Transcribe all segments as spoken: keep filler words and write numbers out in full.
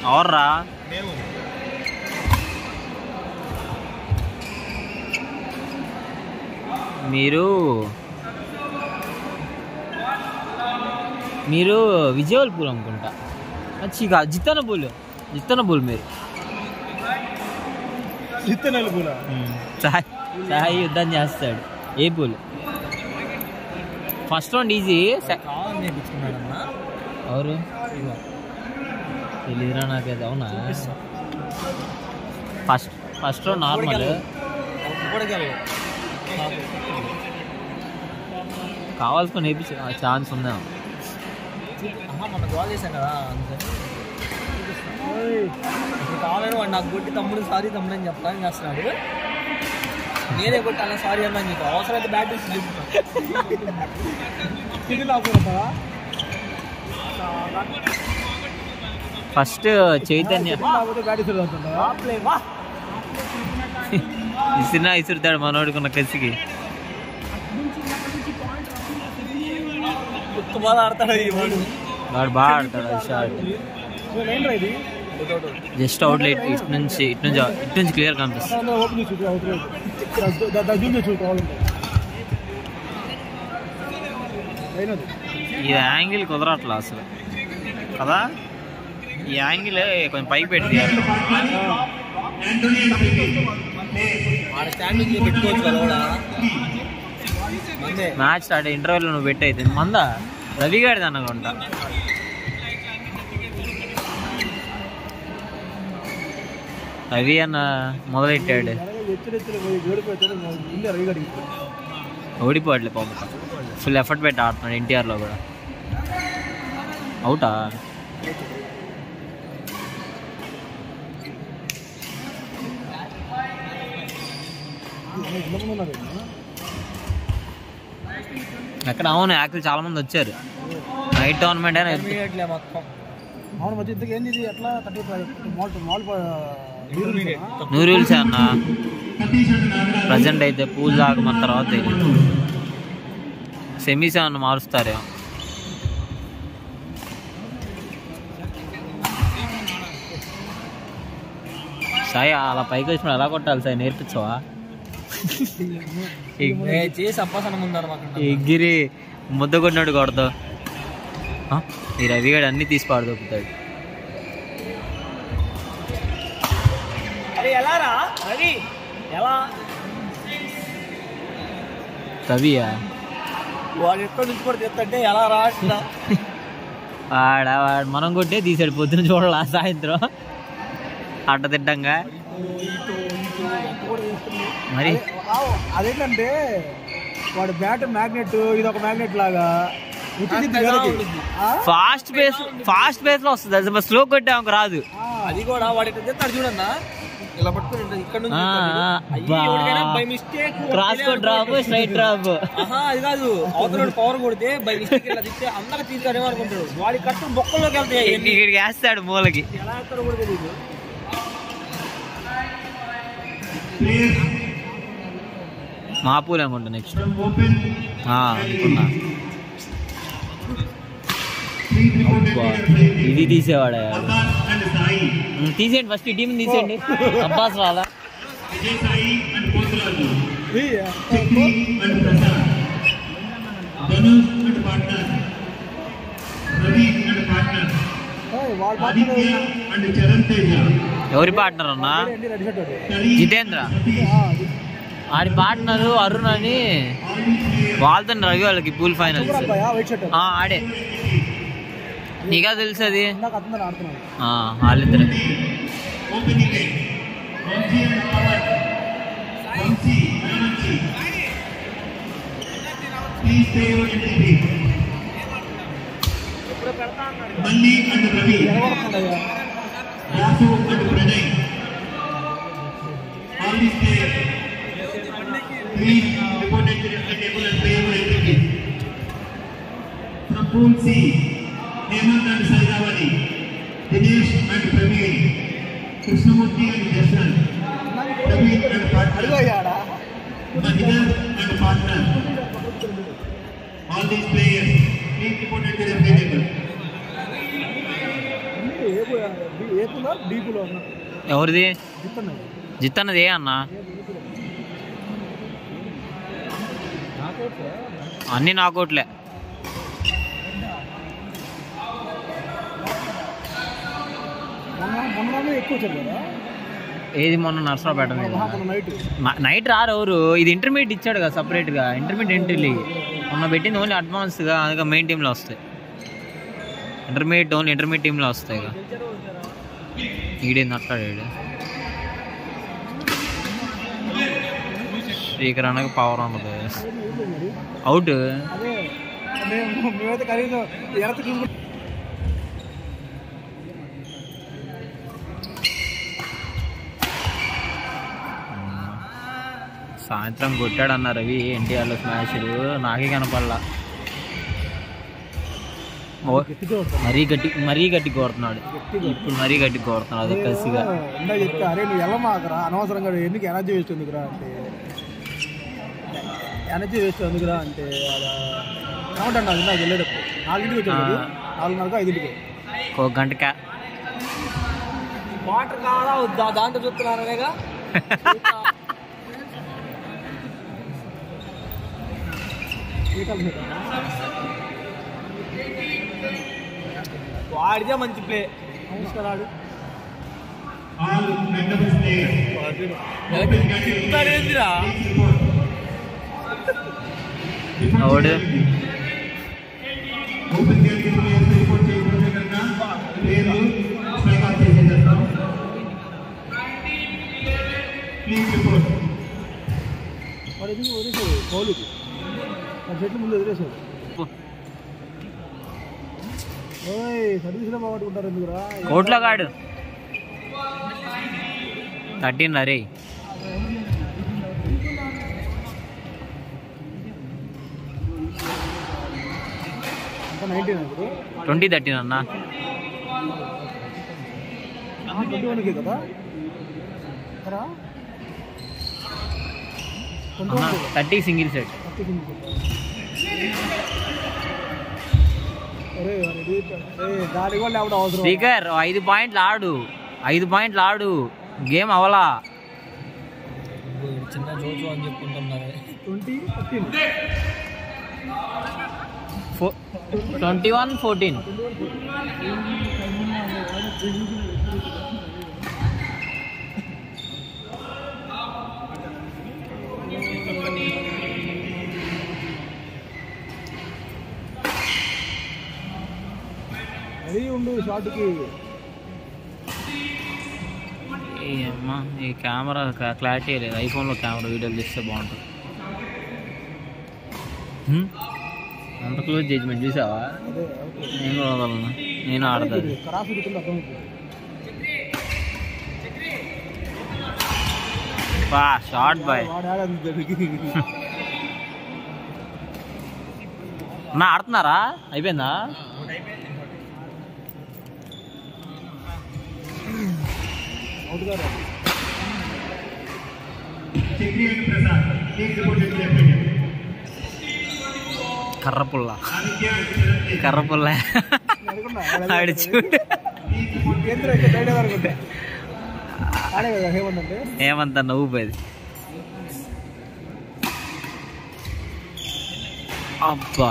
ఎవర్రా మీరు మీరు విజయవల్పూర్ అనుకుంటా మంచిగా జిత్తన బోల్ జిత్తన బోల్ మీరు సాయి సాయి యుద్ధం చేస్తాడు ఏ బోల్ ఫస్ట్ రౌండ్ ఈజీ ఎవరు తెలీదురా నాకు అది అవునా ఫస్ట్ ఫస్ట్ రౌండ్ నార్మల్ కావాల్సుకొని నేర్పించే ఛాన్స్ ఉందా మన గోల్ చేశాం కదా కావాలని వాడు నాకు కొట్టి తమ్ముడు సారీ తమ్ముడు అని చెప్తాను చేస్తున్నాడు నేనే కొట్టి అలా సారీ అన్నా నీకు అవసరం అయితే బ్యాట్ ఫస్ట్ చైతన్య ఇసినా ఇసురుతాడు మనోడుకున్న కసికి బాగా ఆడతాడు వాడు బాగా ఆడతాడు షాట్ జస్ట్ అవుట్ లైట్ ఇటు నుంచి ఇటు నుంచి ఇటు నుంచి క్లియర్ కనిపిస్తుంది ఈ యాంగిల్ కుదరట్లా అసలు కదా ఈ యాంగిల్ కొంచెం పైకి పెట్టి మ్యాచ్ స్టార్ట్ ఇంటర్వ్యూలో నువ్వు పెట్టయితే మందా రవి గారిది అనుకుంటా రవి అన్న మొదలెట్టాడు ఓడిపోవట్లే పాప ఫుల్ ఎఫర్ట్ పెట్టి ఆడుతున్నాడు ఎన్టీఆర్లో కూడా అవుటా ఎక్కడ అవును యాక్చువల్ చాలా మంది వచ్చారు నైట్ టోర్నమెంట్ అయినా న్యూ రూల్స్ అన్న ప్రజెంట్ అయితే పూల్ దాకా మన తర్వాత సెమీస్ ఏమన్నా మారుస్తారేమో సాయి అలా పైకి వచ్చిన ఎలా కొట్టాలి సాయి నేర్పించవా ఎగిరి ముద్ద కొట్టినాడు కొడతావు ఈ రవిగాడు అన్ని తీసి పాడుదొప్పుతాడు రవియా వాడు ఎక్కడి నుంచి కూడా తెస్తంటే ఎలా రా వాడ వాడు మనం కొట్టే తీసాడు పొద్దున చూడాల సాయంత్రం అట్ట తిడ్డంగా మరి అదేంటంటే వాడు బ్యాట్ మ్యాగ్నెట్ ఇది ఒక మ్యాగ్నెట్ లాగా ఫాస్ట్ బేస్ ఫాస్ట్ బేస్ లో వస్తుంది అది స్లో కొట్టాము రాదు అది కూడా వాడి చూడన్నా ఇలా పట్టుకుని ఇక్కడ క్రాస్ డ్రాప్ స్ట్రైట్ డ్రాప్ అది కాదు అవతల పవర్ కొడితే బై మిస్టేక్ ఇలా తిప్పితే అందరూ తీసుకుని అనుకుంటాడు వాడి కట్టు బొక్కల్లోకి వెళ్తాయి ఇక్కడికి వేస్తాడు మూలకి ఎలా వేస్తాడో కూడా తెలియదు మా పూలు అనుకుంటా నెక్స్ట్ అనుకున్నా ఇది తీసేవాడా తీసేయండి ఫస్ట్ ఈ టీం తీసేయండి అబ్బాస్ రాలా ఎవరి పార్ట్నర్ అన్నా జితేంద్ర ఆడి పార్ట్నర్ అరుణ్ అని వాళ్ళతో రవి వాళ్ళకి పూల్ ఫైనల్స్ ఆడే నీకా తెలుసు అది వాళ్ళిద్దరు Hemant and Saidavali, Dinesh and Praveen, Krishnamurti and Jason, Praveen and partner, Mahidar and partner. All these players, please report to the table. ఎవరిది జిత్ అన్నది ఏ అన్న అన్నీ నాకౌట్లే ఏది మొన్న నర్సరావుపేట నైట్ రారు ఎవరు ఇది ఇంటర్మీడియట్ ఇచ్చాడు కదా సపరేట్గా ఇంటర్మీడియట్ ఎంట్రీ మొన్న పెట్టింది ఓన్లీ అడ్వాన్స్గా అందుకే మెయిన్ టీంలో వస్తాయి ఇంటర్మీడియట్ ఓన్లీ ఇంటర్మీడియట్ టీంలో వస్తాయి ఇక ఈడేంది అట్లాడాడు శ్రీకర్ అనగా పవర్ ఉండదు అవుట్ సాయంత్రం కొట్టాడు అన్నారు అవి ఎన్టీఆర్లో స్మాష్లు నాకే కనపడలా మరీ గట్టి మరీ గట్టి కోరుతున్నాడు ఇప్పుడు మరీ గట్టి కోరుతున్నాడు అదే కసిగా అరే నువ్వు వెళ్ళమాకరా అనవసరంగా ఎందుకు ఎనర్జీ వేస్ట్ ఎందుకురా అంటే ఎనర్జీ వేస్ట్ ఎందుకురా అంటే అలా ఏమంటాడు నాకు నాకు వెళ్ళేటప్పుడు నాలుగింటికి వచ్చాడు నాలుగున్నరకు ఐదింటికి ఒక గంటకా వాటర్ కాదా వద్దా దాంట్లో చూస్తున్నారనేగా వాడిదే మంచి ప్లే తీసుకురాడు అవుడు వాడు ఎందుకు వదిలేసాడు పౌలుకి ఆ చెట్లు ముందు వదిలేసాడు ఓయ్ సర్వీస్లో బాగుంటారు ఎందుకురా కోట్లో కాడు థర్టీన్ రే నైన్టీన్ ఇప్పుడు ట్వంటీ థర్టీన్ అన్న ట్వంటీ వన్కి కదా థర్టీ సింగిల్ సెట్ దాని కూడా లేవడం అవసరం స్పీకర్ ఐదు పాయింట్లు ఆడు ఐదు పాయింట్లు ఆడు గేమ్ అవలా చిన్న జోజు అని చెప్పుకుంటున్నారు twenty fifteen twenty one fourteen అది ఉండు షార్ట్కి అమ్మా ఈ కెమెరా క్లారిటీ లేదు ఐఫోన్లో కెమెరా వీడియోలు తీస్తే బాగుంటుంది అంత క్లోజ్ జడ్జ్మెంట్ చూసావా నేను వదలను నేను ఆడతాను బా షార్ట్ బాయ్ నా ఆడుతున్నారా అయిపోయిందా కర్రపుల్ల కర్రపుల్ల ఏమంత నవ్వు పోయేది అబ్బా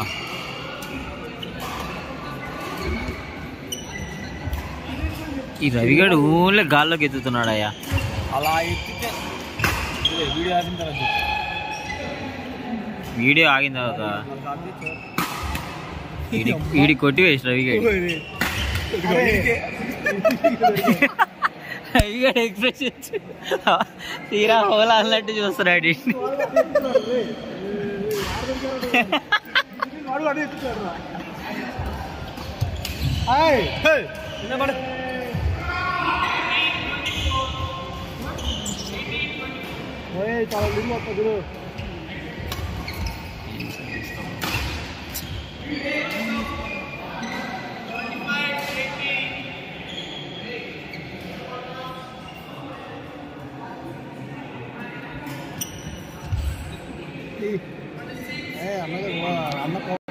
ఈ రవిగాడు ఊళ్ళో గాల్లోకి ఎత్తుతున్నాడు అయ్యా అలా ఎత్తితే వీడియో ఆగిన తర్వాత వీడియో ఆగిన తర్వాత ఈడి ఈడి కొట్టి వేసి రవిగాడు రవిగాడు ఎక్స్ప్రెషన్ తీరా హోలా అన్నట్టు చూస్తున్నాడు చాలా లింగ్ వస్తుంది గురు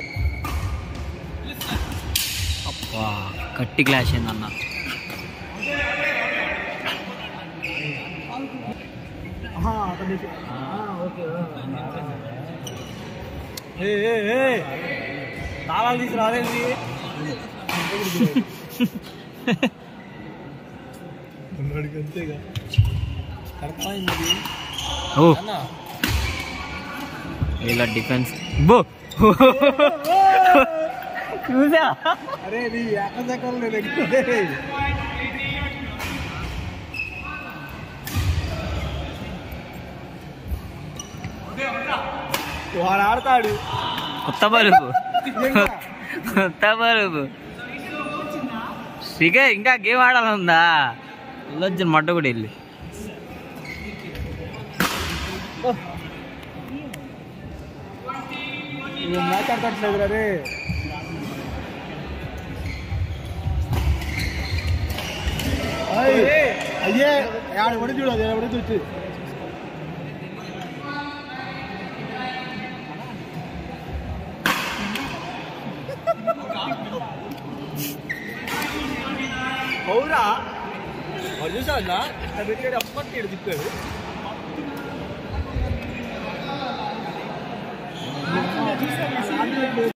అబ్బా గట్టి క్లాష్ అయిందన్న తాళాలు తీసి రాదేంటి అంతేగా కరెక్ట్ ఓ అన్నా ఇలా డిఫెన్స్ బో చూసా అరే నీ ఎక్కడ దగ్గర నేను వాడు ఆడతాడు కొత్త బలుపు కొత్త బలుపు శిఖర్ ఇంకా గేమ్ ఆడాలందా వెళ్ళొచ్చు మట్ట కూడా వెళ్ళి మ్యాచ్ ఆడతట్లేదు రే అయ్యే ఆడ పడి చూడు అది పడి చూసి అవురా వాడు చూసా పెట్టాడు అప్పటి తిప్పాడు